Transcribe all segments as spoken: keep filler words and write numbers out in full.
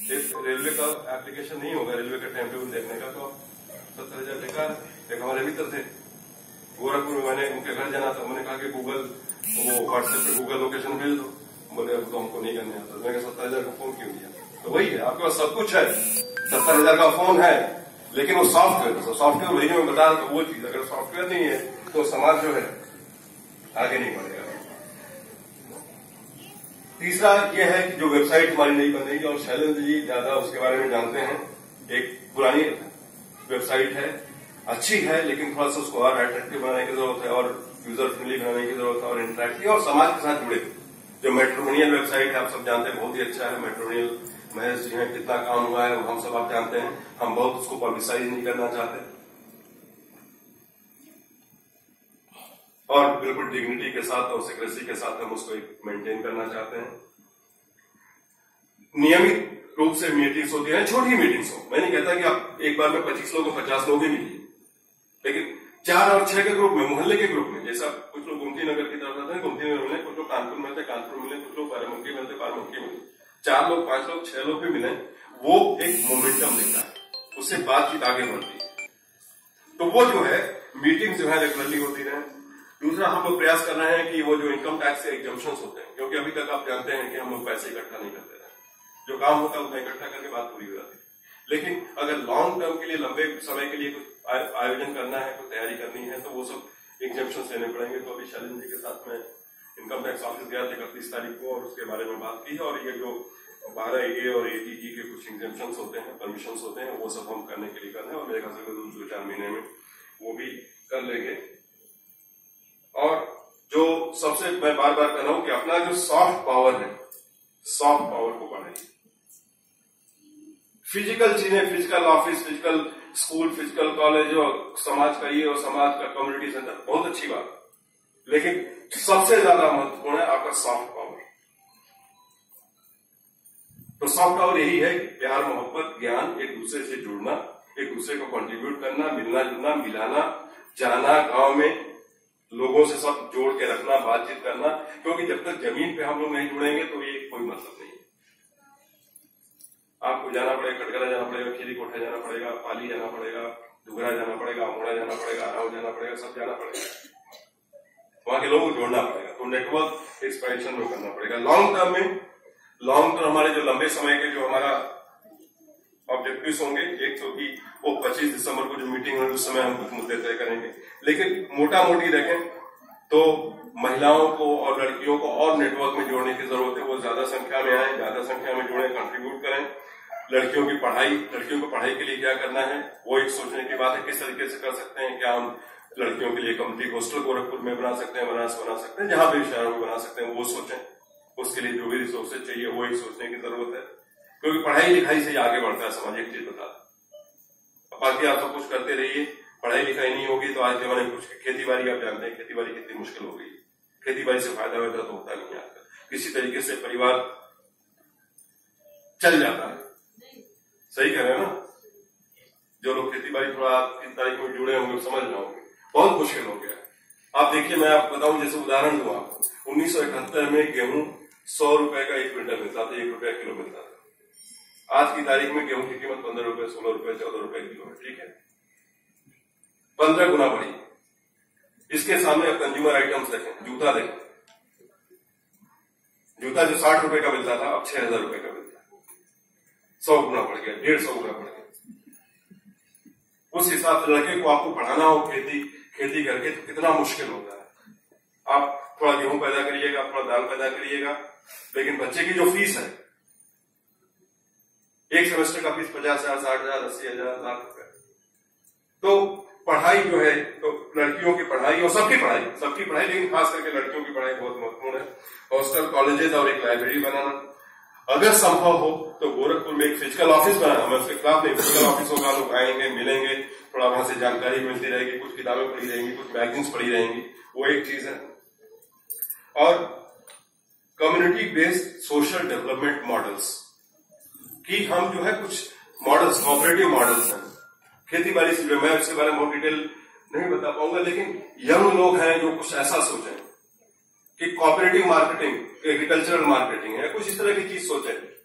एक रेलवे का एप्लीकेशन नहीं होगा, रेलवे का टाइम टेबल देखने का, तो सत्तर हजार बेकार। एक हमारे मित्र थे गोरखपुर में, मैंने उनके घर जाना था, मैंने कहा कि गूगल वो व्हाट्सएप पे गूगल लोकेशन भेज दो, बोले अब तो हमको नहीं करने आता। मैंने सत्तर हजार का फोन क्यों दिया? तो वही है, आपके पास सब कुछ है, सत्तर हजार का फोन है, लेकिन वो सॉफ्टवेयर, सॉफ्टवेयर वही मैं बता रहा था, वो चीज अगर सॉफ्टवेयर नहीं है तो समाज जो है आगे नहीं बढ़ेगा। तीसरा ये है कि जो वेबसाइट हमारी नहीं बनेगी, और शैलेंद्र जी ज्यादा उसके बारे में जानते हैं, एक पुरानी वेबसाइट है, अच्छी है, लेकिन थोड़ा सा उसको और अट्रैक्टिव बनाने की जरूरत है, और यूजर फ्रेंडली बनाने की जरूरत है, और इंटरेक्टिव और समाज के साथ जुड़े। जो मैट्रिमोनियल वेबसाइट है आप सब जानते हैं, बहुत ही अच्छा है। मैट्रिमोनियल महेश जी हैं, कितना काम हुआ है हम सब आप जानते हैं, हम बहुत उसको पब्लिसाइज नहीं करना चाहते, और बिल्कुल डिग्निटी के साथ और सिक्रेसी के साथ हम उसको मेंटेन करना चाहते हैं। नियमित रूप से मीटिंग्स होती है, छोटी मीटिंग्स हो, मैं नहीं कहता कि आप एक बार में पच्चीस लोग पचास लोग ही मिलिए, लेकिन चार और छह के ग्रुप में, मोहल्ले के ग्रुप में, जैसा कुछ लोग गुमती नगर की तरफ आते हैं, गुमती नगर मिले, कुछ लोग कानपुर मिलते कानपुर मिले, कुछ लोग बाराबंकी मिलते बाराबंकी मिले, चार लोग पांच लोग छह लोग भी मिले, वो एक मोमेंटम देता है, उससे बातचीत आगे बढ़ती है। तो वो जो है मीटिंग जो है रेगुलरली होती रहे। दूसरा, हम लोग प्रयास कर रहे हैं कि वो जो इनकम टैक्स से एग्जम्पशंस होते हैं, क्योंकि अभी तक आप जानते हैं कि हम लोग पैसे इकट्ठा नहीं करते रहे, जो काम होता है उतना इकट्ठा करके बात पूरी हो जाती है। लेकिन अगर लॉन्ग टर्म के लिए, लंबे समय के लिए कुछ आयोजन करना है, कुछ तैयारी करनी है, तो वो सब एग्जम्पशंस लेने पड़ेंगे। तो अभी शैलेंद्र जी के साथ में इनकम टैक्स ऑफिस गया था इकतीस तारीख को, और उसके बारे में बात की है, और ये जो बारह ए और एटी जी के कुछ एग्जम्पशंस होते हैं, परमिशंस होते हैं, वो सब हम करने के लिए कर रहे हैं, और मेरे ख्याल से दो चार महीने में वो भी कर लेंगे। और जो सबसे मैं बार बार कर रहा हूं कि अपना जो सॉफ्ट पावर है, सॉफ्ट पावर को बढ़ाइए। फिजिकल चीजें, physical office, physical school, physical college, और समाज का ये और समाज का कम्युनिटी सेंटर, बहुत अच्छी बात, लेकिन सबसे ज्यादा महत्वपूर्ण है आपका सॉफ्ट पावर। तो सॉफ्ट पावर यही है कि प्यार, मोहब्बत, ज्ञान, एक दूसरे से जुड़ना, एक दूसरे को कंट्रीब्यूट करना, मिलना जुलना, मिलाना, जाना, गांव में लोगों से सब जोड़ के रखना, बातचीत करना, क्योंकि जब तक जमीन पे हम लोग नहीं जुड़ेंगे तो ये कोई मतलब नहीं है। आपको जाना पड़ेगा, कटघरा जाना पड़ेगा, खीरी कोठा जाना पड़ेगा, पाली जाना पड़ेगा, डुगरा जाना पड़ेगा, अमोड़ा जाना पड़ेगा, राव जाना पड़ेगा, सब जाना पड़ेगा, वहां के लोगों को जोड़ना पड़ेगा। तो नेटवर्क एक्सपेंशन में करना पड़ेगा। लॉन्ग टर्म में, लॉन्ग टर्म हमारे जो लंबे समय के जो हमारा ऑब्जेक्टिव्स होंगे, एक तो कि वो पच्चीस दिसंबर को जो मीटिंग होगी उस समय हम कुछ मुद्दे तय करेंगे, लेकिन मोटा मोटी देखें तो महिलाओं को और लड़कियों को और नेटवर्क में जोड़ने की जरूरत है। वो ज्यादा संख्या में आए, ज्यादा संख्या में जुड़े, कंट्रीब्यूट करें। लड़कियों की पढ़ाई, लड़कियों को पढ़ाई के लिए क्या करना है वो एक सोचने की बात है, किस तरीके से कर सकते हैं। क्या हम लड़कियों के लिए कम्युनिटी हॉस्टल गोरखपुर में बना सकते हैं, बनारस बना सकते हैं, जहां भी शहरों में बना सकते हैं, वो सोचें। उसके लिए जो भी रिसोर्सेज चाहिए वो एक सोचने की जरूरत है, क्योंकि पढ़ाई लिखाई से आगे बढ़ता है समाज। एक चीज बता, बाकी आप सब कुछ करते रहिए, पढ़ाई लिखाई नहीं होगी तो आज जमाने कुछ, खेती बाड़ी आप जानते हैं, खेती बाड़ी कितनी मुश्किल हो गई। खेती बाड़ी से फायदा वैदा तो होता नहीं आता, किसी तरीके से परिवार चल जाता है। सही कह रहे हैं ना? जो लोग खेती बाड़ी थोड़ा तीन तारीख में जुड़े होंगे समझ जाओगे, बहुत मुश्किल हो गया। आप देखिए, मैं आपको बताऊं, जैसे उदाहरण दूं आपको, उन्नीस सौ इकहत्तर में गेहूं सौ रुपए का एक क्विंटल मिलता था, एक रुपया किलो मिलता था। आज की तारीख में गेहूं की कीमत पंद्रह रुपए, सोलह रुपए, चौदह रुपए किलो है। ठीक है, पंद्रह गुना बढ़ी। इसके सामने अब कंज्यूमर आइटम्स देखें, जूता देखें, जूता जो साठ रुपए का मिलता था अब छह हजार रुपए का मिलता है, सौ गुना बढ़ गया, डेढ़ सौ गुना बढ़ गया। उस हिसाब से लड़के को आपको पढ़ाना हो खेती खेती करके तो कितना मुश्किल होता है। आप थोड़ा गेहूं पैदा करिएगा, थोड़ा दाल पैदा करिएगा, लेकिन बच्चे की जो फीस है, एक सेमेस्टर का फीस पचास हजार, साठ हजार, अस्सी हजार, लाख रुपए। तो पढ़ाई जो है, तो लड़कियों की पढ़ाई और सबकी पढ़ाई, सबकी पढ़ाई, लेकिन खास करके लड़कियों की पढ़ाई बहुत महत्वपूर्ण है। हॉस्टल, कॉलेजेस और एक लाइब्रेरी बनाना, अगर संभव हो तो गोरखपुर में एक फिजिकल ऑफिस बनाना। मैं उसके खिलाफ नहीं, फिजिकल ऑफिस होगा, लोग आएंगे, मिलेंगे, थोड़ा वहां से जानकारी मिलती रहेगी, कुछ किताबें पढ़ी रहेंगी, कुछ मैगजीन्स पढ़ी रहेंगी, वो एक चीज है। और community based social development models कि हम जो है कुछ मॉडल्स, कोऑपरेटिव मॉडल्स हैं खेती बाड़ी से जुड़े। मैं उसके बारे में बहुत डिटेल नहीं बता पाऊंगा, लेकिन यंग लोग हैं जो कुछ ऐसा सोचें कि कोऑपरेटिव मार्केटिंग, एग्रीकल्चरल मार्केटिंग है, कुछ इस तरह की चीज सोचें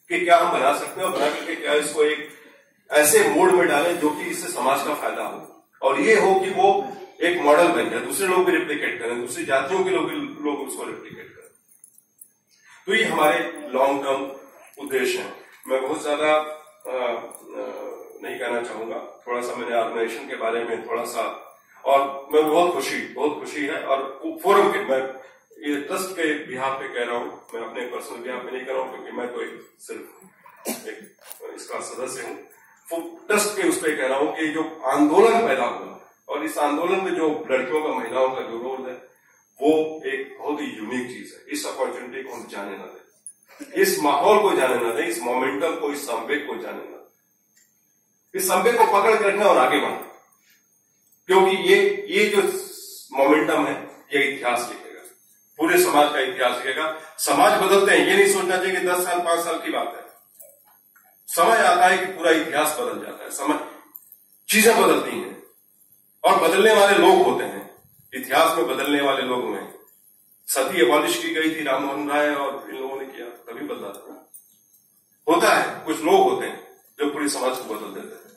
कि क्या हम बना सकते हैं और बना करके क्या इसको एक ऐसे मोड में डालें जो कि इससे समाज का फायदा हो और ये हो कि वो एक मॉडल बन जाए, दूसरे लोग भी रेप्लिकेट करें, दूसरी जातियों के लोग लोग उसको रेप्लिकेट करें। तो ये हमारे लॉन्ग टर्म उद्देश्य है। मैं बहुत ज्यादा नहीं कहना चाहूंगा, थोड़ा सा मैंने ऑर्गेनाइजेशन के बारे में थोड़ा सा, और मैं बहुत खुशी बहुत खुशी है और फोरम के, मैं ये ट्रस्ट के बिहाफ पे कह रहा हूं, मैं अपने पर्सनल बिहाफ पे नहीं कर रहा हूं क्योंकि मैं तो एक सिर्फ एक इसका सदस्य हूं, ट्रस्ट के उस पर कह रहा हूं कि जो आंदोलन पैदा हुआ और इस आंदोलन में जो लड़कियों का, महिलाओं का जो रोल है वो एक बहुत ही यूनिक चीज है। इस अपॉर्चुनिटी को हम जाने ना दें, इस माहौल को जाने ना दें, इस मोमेंटम को, इस संवेग को जाने ना दें, इस संवेग को पकड़ के रखना और आगे बढ़ना, क्योंकि ये ये जो मोमेंटम है ये इतिहास लिखेगा, पूरे समाज का इतिहास लिखेगा। समाज बदलते हैं, ये नहीं सोचना चाहिए कि दस साल पांच साल की बात है। समय आता है कि पूरा इतिहास बदल जाता है, समय चीजें बदलती हैं और बदलने वाले लोग होते हैं। इतिहास में बदलने वाले लोग हुए, सती एबॉलिश की गई थी राम मोहन राय और इन लोगों ने किया, तभी बदला था। होता है, कुछ लोग होते हैं जो पूरी समाज को बदल देते हैं।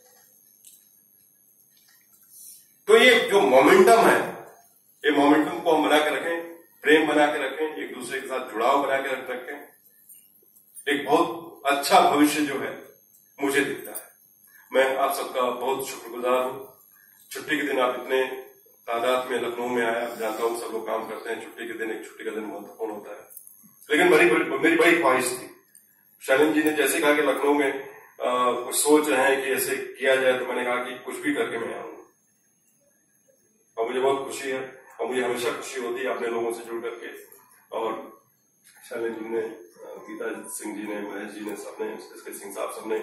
तो ये जो मोमेंटम है, ये मोमेंटम को हम बना के रखें, प्रेम बना के रखें, एक दूसरे के साथ जुड़ाव बना के रखें, एक बहुत अच्छा भविष्य जो है मुझे दिखता है। मैं आप सबका बहुत शुक्रगुजार हूं। छुट्टी के दिन आप इतने तादाद में लखनऊ में आया, जानता हूं सब लोग काम करते हैं, छुट्टी के दिन, एक छुट्टी का दिन महत्वपूर्ण होता है, लेकिन मेरी बड़ी मेरी बड़ी ख्वाहिश थी। शैलेंद्र जी ने जैसे कहा कि लखनऊ में आ, कुछ सोच रहे हैं कि ऐसे किया जाए, तो मैंने कहा कि कुछ भी करके मैं आऊंगा और मुझे बहुत खुशी है और मुझे हमेशा खुशी होती है अपने लोगों से जुड़ करके। और शैलेंद्र जी ने, गीता सिंह जी ने, महेश जी ने, सबने, एसके सिंह साहब सबने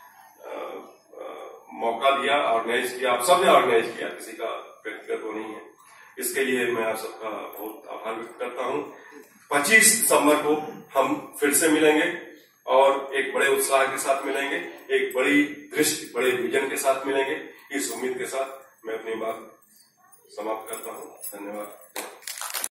मौका दिया, ऑर्गेनाइज किया, आप सबने ऑर्गेनाइज किया, किसी का व्यक्तिगत वो नहीं है। इसके लिए मैं आप सबका बहुत आभार व्यक्त करता हूं। पच्चीस दिसंबर को हम फिर से मिलेंगे और एक बड़े उत्साह के साथ मिलेंगे, एक बड़ी दृष्टि, बड़े विजन के साथ मिलेंगे। इस उम्मीद के साथ मैं अपनी बात समाप्त करता हूं। धन्यवाद।